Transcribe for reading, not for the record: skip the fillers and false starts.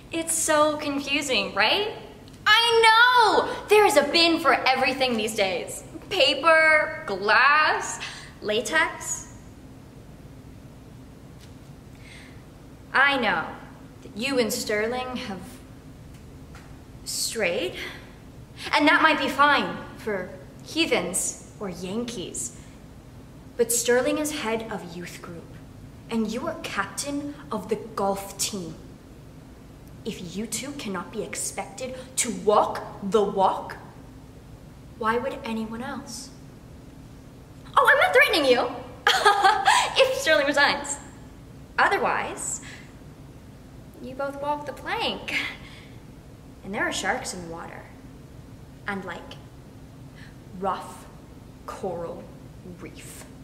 It's so confusing, right? I know! There is a bin for everything these days. Paper, glass, latex. I know that you and Sterling have strayed, and that might be fine for heathens or Yankees. But Sterling is head of youth group, and you are captain of the golf team. If you two cannot be expected to walk the walk, why would anyone else? Oh, I'm not threatening you. If Sterling resigns. Otherwise, you both walk the plank. And there are sharks in the water. And like rough coral reef.